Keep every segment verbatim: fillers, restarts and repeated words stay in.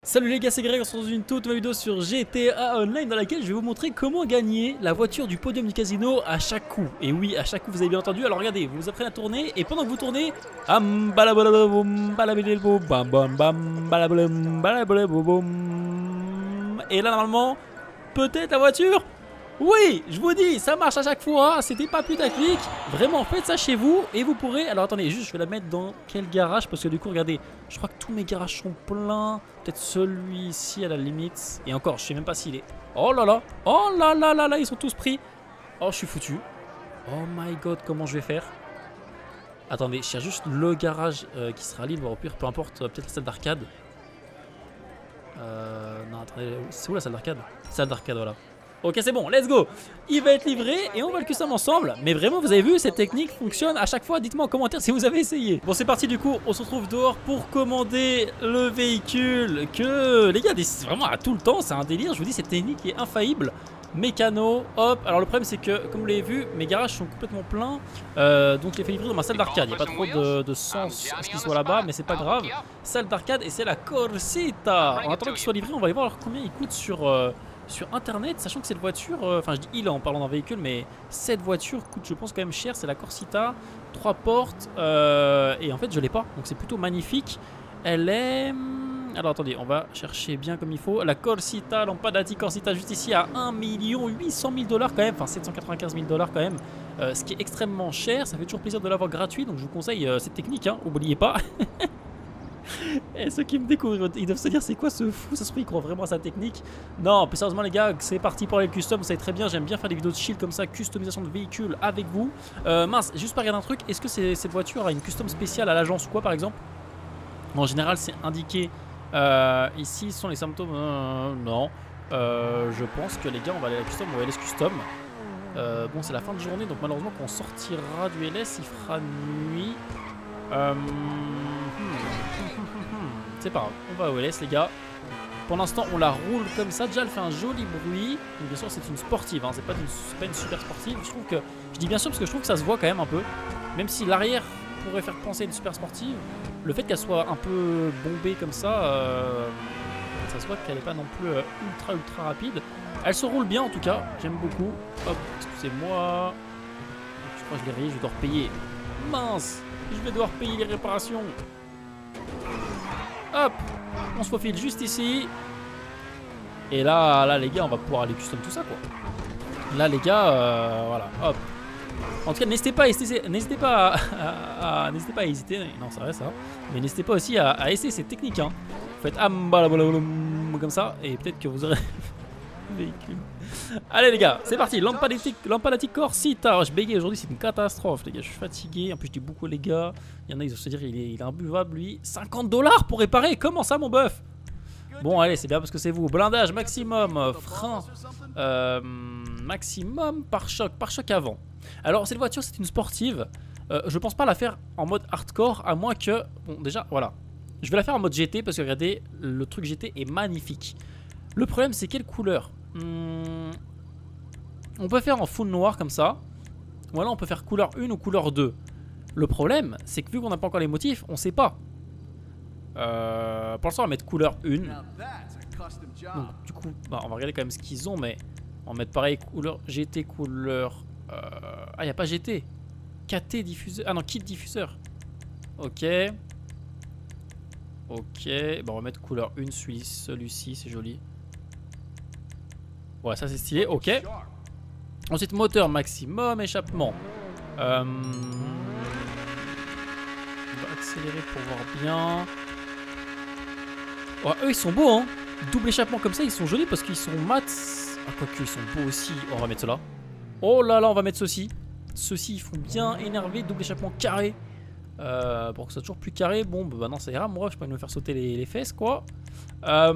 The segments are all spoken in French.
Salut les gars, c'est Greg, on se retrouve dans une toute nouvelle vidéo sur G T A Online dans laquelle je vais vous montrer comment gagner la voiture du podium du casino à chaque coup. Et oui, à chaque coup, vous avez bien entendu. Alors regardez, vous vous apprenez à tourner et pendant que vous tournez, et là normalement, peut-être la voiture. Oui, je vous dis, ça marche à chaque fois, c'était pas putaclic. Vraiment, faites ça chez vous et vous pourrez... Alors attendez, juste je vais la mettre dans quel garage? Parce que du coup, regardez, je crois que tous mes garages sont pleins. Peut-être celui-ci à la limite. Et encore, je sais même pas s'il est... Oh là là, oh là là là là, ils sont tous pris. Oh, je suis foutu. Oh my god, comment je vais faire? Attendez, je cherche juste le garage euh, qui sera libre, au pire, peu importe, euh, peut-être la salle d'arcade. Euh... Non, attendez, c'est où la salle d'arcade? Salle d'arcade, voilà. Ok, c'est bon, let's go. Il va être livré et on va le custom ensemble. Mais vraiment, vous avez vu, cette technique fonctionne à chaque fois. Dites-moi en commentaire si vous avez essayé. Bon, c'est parti du coup, on se retrouve dehors pour commander le véhicule. Que les gars, vraiment à tout le temps, c'est un délire. Je vous dis, cette technique est infaillible. Mécano, hop. Alors le problème c'est que, comme vous l'avez vu, mes garages sont complètement pleins. euh, Donc je les fais livrer dans ma salle d'arcade. Il n'y a pas trop de, de sens à ce qu'ils soient là-bas, mais c'est pas grave. Salle d'arcade et c'est la Corsita. En attendant qu'il soit livré, on va aller voir combien il coûte sur... Euh, sur internet, sachant que cette voiture, enfin euh, je dis il en parlant d'un véhicule, mais cette voiture coûte je pense quand même cher, c'est la Corsita, trois portes, euh, et en fait je l'ai pas, donc c'est plutôt magnifique. Elle est... Alors attendez, on va chercher bien comme il faut. La Corsita, Lampadati Corsita juste ici à un million huit cent mille dollars quand même, enfin sept cent quatre-vingt-quinze mille dollars quand même, euh, ce qui est extrêmement cher, ça fait toujours plaisir de l'avoir gratuit, donc je vous conseille euh, cette technique, hein, oubliez pas. Et ceux qui me découvrent, ils doivent se dire c'est quoi ce fou, ça se trouve il croit vraiment à sa technique. Non, plus sérieusement les gars, c'est parti pour les customs, vous savez très bien, j'aime bien faire des vidéos de shield comme ça, customisation de véhicules avec vous. euh, Mince, juste pas regarder un truc, est-ce que cette voiture a une custom spéciale à l'agence ou quoi par exemple? En général c'est indiqué euh, ici, ce sont les symptômes, euh, non. euh, Je pense que les gars on va aller à la custom, on va aller à custom. euh, Bon c'est la fin de journée donc malheureusement quand on sortira du L S il fera nuit. euh, C'est pas grave, on va au L S les gars. Pour l'instant on la roule comme ça. Déjà elle fait un joli bruit. Donc, bien sûr c'est une sportive, hein. C'est pas, pas une super sportive. Je trouve que, je dis bien sûr parce que je trouve que ça se voit quand même un peu. Même si l'arrière pourrait faire penser à une super sportive, le fait qu'elle soit un peu bombée comme ça, euh, ça se voit qu'elle est pas non plus euh, ultra ultra rapide. Elle se roule bien en tout cas, j'aime beaucoup. Hop, excusez-moi. Je crois que je l'ai rayé, je vais devoir payer. Mince, je vais devoir payer les réparations. Hop, on se faufile juste ici. Et là, là les gars, on va pouvoir aller custom tout ça quoi. Là les gars, euh, voilà, hop. En tout cas, n'hésitez pas, n'hésitez pas, à, à, à, n'hésitez pas à hésiter. Non, ça reste ça. Mais n'hésitez pas aussi à, à essayer cette technique. Hein. Vous faites comme ça et peut-être que vous aurez véhicule. Allez les gars, c'est parti. Lampadati Corsita. Je bégaye aujourd'hui, c'est une catastrophe les gars. Je suis fatigué. En plus, je dis beaucoup les gars. Il y en a, ils vont se dire il est, il est imbuvable lui. cinquante dollars pour réparer. Comment ça mon bœuf? Bon allez, c'est bien parce que c'est vous. Blindage maximum, frein euh, maximum, pare-choc, pare-choc avant. Alors cette voiture c'est une sportive. euh, Je pense pas la faire en mode hardcore à moins que... Bon déjà voilà. Je vais la faire en mode G T parce que regardez, le truc G T est magnifique. Le problème c'est quelle couleur? hmm, On peut faire en full noir comme ça. Voilà, on peut faire couleur un ou couleur deux. Le problème c'est que vu qu'on n'a pas encore les motifs, on sait pas. Euh, pour l'instant on va mettre couleur un. Donc, du coup bah, on va regarder quand même ce qu'ils ont. Mais on va mettre pareil couleur G T, couleur euh... ah il n'y a pas G T, K T diffuseur. Ah non, kit diffuseur. Ok. Ok, bon, on va mettre couleur un, celui-ci, c'est joli. Voilà, ça c'est stylé, ok. Ensuite moteur maximum, échappement. euh... On va accélérer pour voir bien. Oh, eux ils sont beaux hein. Double échappement comme ça, ils sont jolis parce qu'ils sont mat. Ah quoique ils sont beaux aussi. On va mettre cela. Oh là là, on va mettre ceux-ci. Ceux-ci ils font bien énerver. Double échappement carré. Euh, pour que ça soit toujours plus carré. Bon bah, bah non ça ira. Moi je peux pas me faire sauter les, les fesses quoi. euh,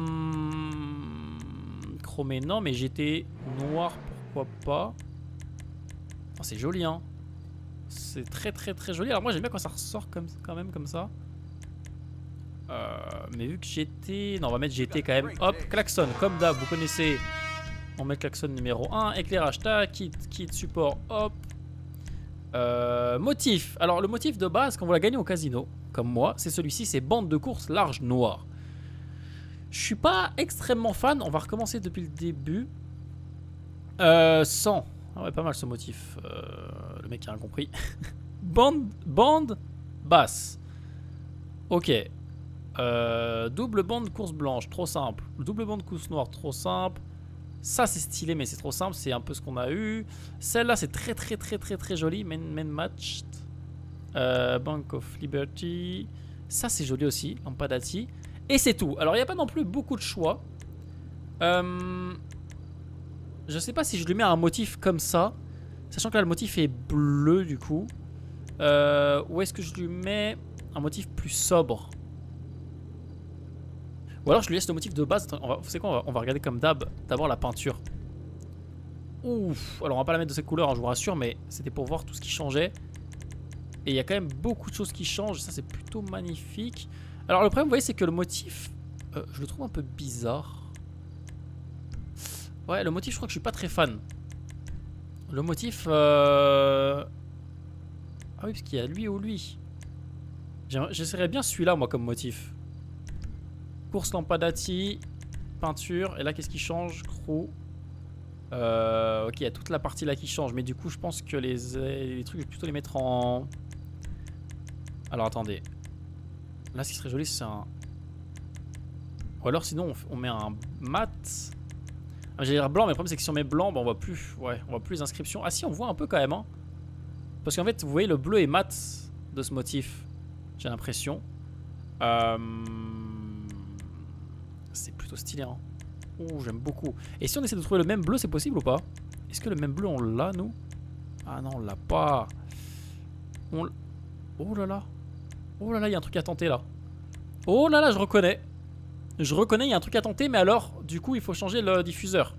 Chromé non, mais j'étais noir pourquoi pas. Oh, c'est joli hein. C'est très très très joli. Alors moi j'aime bien quand ça ressort comme, quand même comme ça. Euh, mais vu que j'étais... Non on va mettre G T quand même. Hop, klaxon comme d'hab, vous connaissez. On met klaxon numéro un. Éclairage, tac, kit, kit, support, hop. euh, Motif. Alors le motif de base quand vous la gagnez au casino, comme moi, c'est celui-ci, c'est bande de course large noire. Je suis pas extrêmement fan. On va recommencer depuis le début. Euh, cent. Ah ouais, pas mal ce motif. Euh, le mec a rien compris. Bande, bande basse. Ok. Euh, double bande course blanche, trop simple. Double bande course noire, trop simple. Ça c'est stylé mais c'est trop simple, c'est un peu ce qu'on a eu. Celle-là c'est très très très très très joli. Main, main matched. Euh, Bank of Liberty. Ça c'est joli aussi, Lampadati. Et c'est tout. Alors il n'y a pas non plus beaucoup de choix. Euh, je sais pas si je lui mets un motif comme ça. Sachant que là le motif est bleu du coup. Euh, où est-ce que je lui mets un motif plus sobre? Ou alors je lui laisse le motif de base. On va, vous savez quoi, on va, on va regarder comme d'hab. D'abord la peinture. Ouf. Alors on va pas la mettre de cette couleur, hein, je vous rassure. Mais c'était pour voir tout ce qui changeait. Et il y a quand même beaucoup de choses qui changent. Ça c'est plutôt magnifique. Alors le problème vous voyez c'est que le motif euh, je le trouve un peu bizarre. Ouais le motif je crois que je suis pas très fan. Le motif euh... Ah oui parce qu'il y a lui ou lui. J'essaierais bien celui-là moi comme motif. Course Lampadati, peinture, et là qu'est-ce qui change? Crew. Euh, ok, il y a toute la partie là qui change, mais du coup je pense que les, les trucs je vais plutôt les mettre en... Alors attendez. Là ce qui serait joli c'est un... Ou alors sinon on, on met un mat. Ah, j'allais dire blanc, mais le problème c'est que si on met blanc, bah, on voit plus. Ouais, on voit plus les inscriptions. Ah si, on voit un peu quand même. Hein. Parce qu'en fait, vous voyez le bleu est mat de ce motif. J'ai l'impression. Euh... C'est plutôt stylé. Hein. Oh, j'aime beaucoup. Et si on essaie de trouver le même bleu, c'est possible ou pas? Est-ce que le même bleu, on l'a, nous? Ah non, on l'a pas. On... Oh là là. Oh là là, il y a un truc à tenter, là. Oh là là, je reconnais. Je reconnais, il y a un truc à tenter, mais alors, du coup, il faut changer le diffuseur.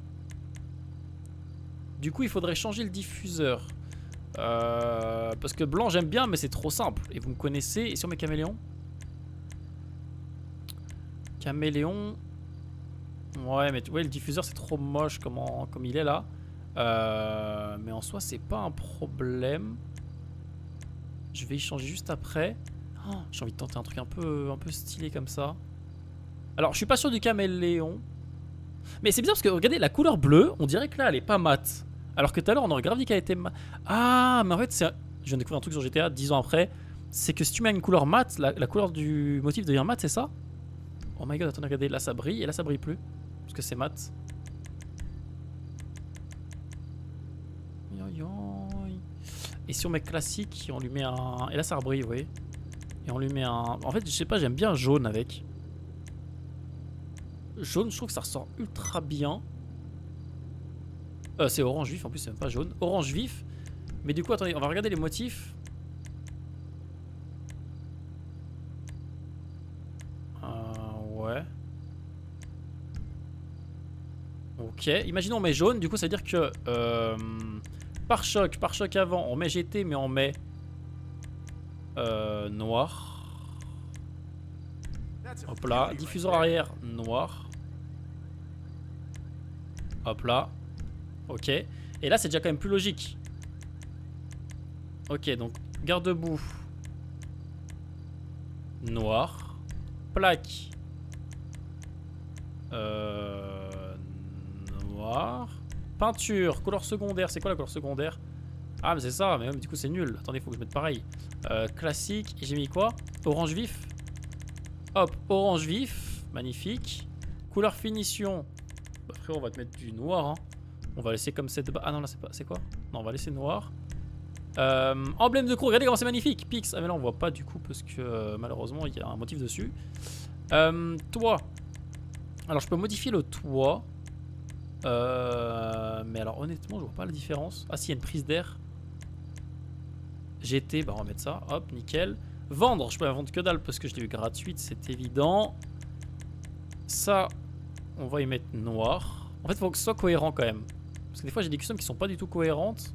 Du coup, il faudrait changer le diffuseur. Euh, parce que blanc, j'aime bien, mais c'est trop simple. Et vous me connaissez. Et sur mes caméléons? Caméléon. Ouais, mais ouais, le diffuseur, c'est trop moche comme, en, comme il est là. Euh, mais en soi, c'est pas un problème. Je vais y changer juste après. Oh, j'ai envie de tenter un truc un peu, un peu stylé comme ça. Alors, je suis pas sûr du caméléon. Mais c'est bizarre parce que, regardez, la couleur bleue, on dirait que là, elle est pas mate. Alors que tout à l'heure, on aurait grave dit qu'elle était mate. Ah, mais en fait, c'est... je viens de découvrir un truc sur G T A dix ans après. C'est que si tu mets une couleur mate, la, la couleur du motif devient mate, c'est ça? Oh my god, attendez, regardez, là ça brille et là ça brille plus. Parce que c'est mat. Et si on met classique, on lui met un... Et là ça rebrille, vous voyez. Et on lui met un... En fait, je sais pas, j'aime bien jaune avec. Jaune, je trouve que ça ressort ultra bien. Euh, c'est orange vif, en plus c'est même pas jaune. Orange vif. Mais du coup, attendez, on va regarder les motifs. Euh, ouais. Ok, imaginons on met jaune, du coup ça veut dire que... Euh, pare-choc, pare-choc avant, on met G T mais on met... Euh, noir. Hop là, diffuseur arrière, noir. Hop là. Ok. Et là, c'est déjà quand même plus logique. Ok, donc garde-boue. Noir. Plaque. Euh, noir. Peinture. Couleur secondaire. C'est quoi la couleur secondaire? Ah, mais c'est ça. Mais même, du coup, c'est nul. Attendez, il faut que je mette pareil. Euh, classique. Et j'ai mis quoi? Orange vif. Hop, orange vif. Magnifique. Couleur finition. Bah, frérot, on va te mettre du noir. Hein. On va laisser comme cette... Ah non, là, c'est pas... C'est quoi? Non, on va laisser noir. Euh, emblème de crew. Regardez comment c'est magnifique. Pix. Ah, mais là, on voit pas du coup parce que euh, malheureusement, il y a un motif dessus. Euh, toit. Alors, je peux modifier le toit. Euh, mais alors, honnêtement, je vois pas la différence. Ah, si, il y a une prise d'air. G T, bah, on va mettre ça. Hop, nickel. Vendre. Je peux la vendre que dalle parce que je l'ai eu gratuite, c'est évident. Ça, on va y mettre noir. En fait, il faut que ce soit cohérent quand même. Parce que des fois, j'ai des customs qui sont pas du tout cohérentes.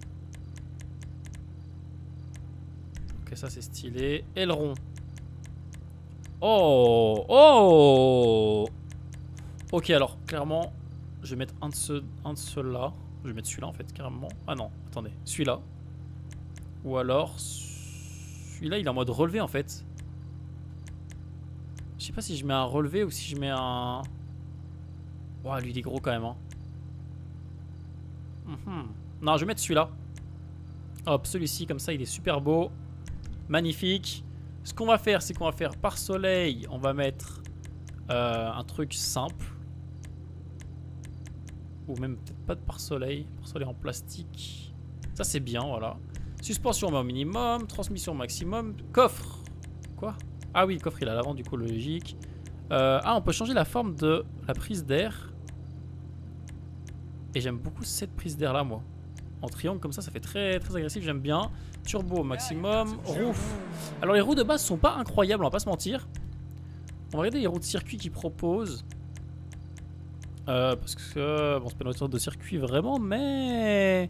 Ok, ça c'est stylé. Aileron. Oh, oh. Ok, alors clairement, je vais mettre un de ceux, un de ceux-là. Je vais mettre celui-là en fait, carrément. Ah non, attendez, celui-là. Ou alors, celui-là, il est en mode relevé en fait. Je sais pas si je mets un relevé ou si je mets un... Ouah, lui il est gros quand même. Hein. Mm-hmm. Non, je vais mettre celui-là. Hop, celui-ci, comme ça, il est super beau. Magnifique. Ce qu'on va faire, c'est qu'on va faire par soleil, on va mettre euh, un truc simple. Ou même peut-être pas de par soleil. Par soleil en plastique. Ça, c'est bien, voilà. Suspension, on met au minimum. Transmission au maximum. Coffre. Quoi? Ah oui, le coffre, il est à l'avant, du coup, logique. Euh, ah, on peut changer la forme de la prise d'air. Et j'aime beaucoup cette prise d'air là, moi. En triangle comme ça, ça fait très très agressif, j'aime bien. Turbo au maximum. Roue. Alors les roues de base sont pas incroyables, on va pas se mentir. On va regarder les roues de circuit qu'ils proposent. Euh, parce que bon, c'est pas une voiture de circuit vraiment, mais...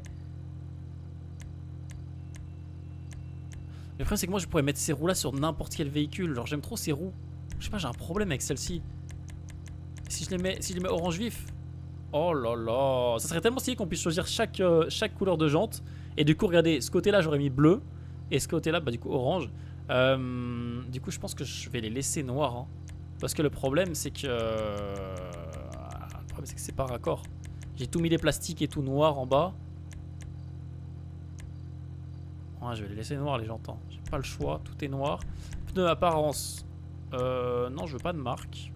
Le problème c'est que moi je pourrais mettre ces roues là sur n'importe quel véhicule. Genre j'aime trop ces roues. Je sais pas, j'ai un problème avec celle-ci. Si je les mets, si je les mets orange vif. Oh là là, ça serait tellement stylé qu'on puisse choisir chaque, euh, chaque couleur de jante. Et du coup, regardez, ce côté-là, j'aurais mis bleu. Et ce côté-là, bah du coup, orange. Euh, du coup, je pense que je vais les laisser noirs. Hein. Parce que le problème, c'est que... Euh, le problème, c'est que c'est pas raccord. J'ai tout mis les plastiques et tout noir en bas. Ouais, je vais les laisser noirs, les jantes. Hein. J'ai pas le choix, tout est noir. Pneu apparence. Euh, non, je veux pas de marque.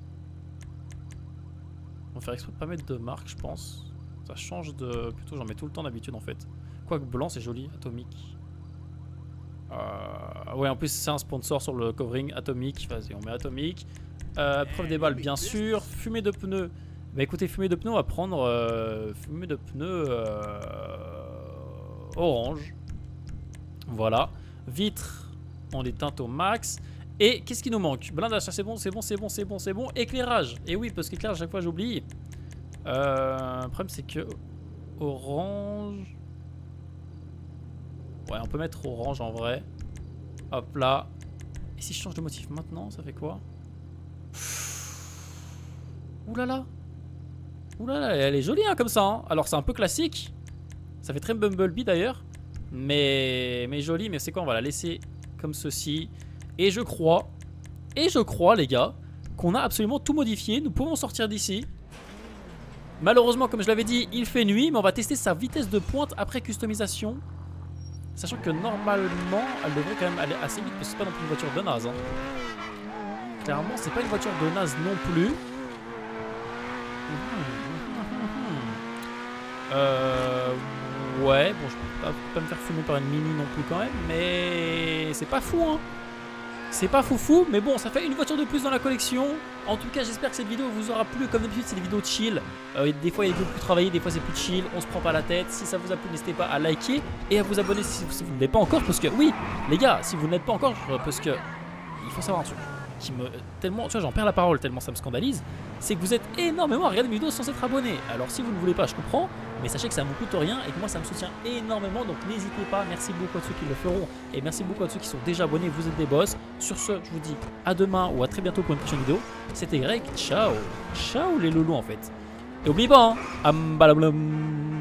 On va faire exprès de pas mettre de marque, je pense. Ça change de... Plutôt, j'en mets tout le temps d'habitude, en fait. Quoique blanc, c'est joli. Atomique. Euh... Ouais, en plus, c'est un sponsor sur le covering. Atomique. Vas-y, on met Atomique. Euh, preuve des balles, bien sûr. Fumée de pneus. Bah écoutez, fumée de pneus, on va prendre... Euh... Fumée de pneus... Euh... Orange. Voilà. Vitre, on les teinte au max. Et qu'est-ce qui nous manque? Blindage, ça c'est bon, c'est bon, c'est bon, c'est bon, c'est bon. Éclairage. Et oui, parce qu'éclairage, à chaque fois j'oublie. Euh, le problème c'est que orange. Ouais, on peut mettre orange en vrai. Hop là. Et si je change de motif maintenant, ça fait quoi? Ouh là là. Ouh là là, elle est jolie hein, comme ça. Hein. Alors c'est un peu classique. Ça fait très Bumblebee d'ailleurs. Mais, mais jolie, mais c'est quoi? On va la laisser comme ceci. Et je crois, et je crois les gars, qu'on a absolument tout modifié. Nous pouvons sortir d'ici. Malheureusement, comme je l'avais dit, il fait nuit. Mais on va tester sa vitesse de pointe après customisation. Sachant que normalement, elle devrait quand même aller assez vite. Parce que c'est pas non plus une voiture de naze. Hein. Clairement, c'est pas une voiture de naze non plus. Euh... Ouais, bon, je peux pas, pas me faire fumer par une mini non plus quand même. Mais c'est pas fou, hein. C'est pas foufou, mais bon, ça fait une voiture de plus dans la collection. En tout cas, j'espère que cette vidéo vous aura plu. Comme d'habitude, c'est des vidéos chill. Euh, des fois, il y a des vidéos plus travaillées, des fois, c'est plus chill. On se prend pas la tête. Si ça vous a plu, n'hésitez pas à liker et à vous abonner si, si vous ne l'êtes pas encore. Parce que, oui, les gars, si vous n'êtes pas encore, parce que il faut savoir un truc qui me tellement, tu vois, j'en perds la parole tellement ça me scandalise. C'est que vous êtes énormément à regarder mes vidéos sans être abonné. Alors, si vous ne voulez pas, je comprends. Mais sachez que ça ne vous coûte rien et que moi ça me soutient énormément. Donc n'hésitez pas, merci beaucoup à ceux qui le feront. Et merci beaucoup à ceux qui sont déjà abonnés, vous êtes des boss. Sur ce, je vous dis à demain ou à très bientôt pour une prochaine vidéo. C'était Greg, ciao. Ciao les loulous en fait. Et n'oubliez pas, hein, am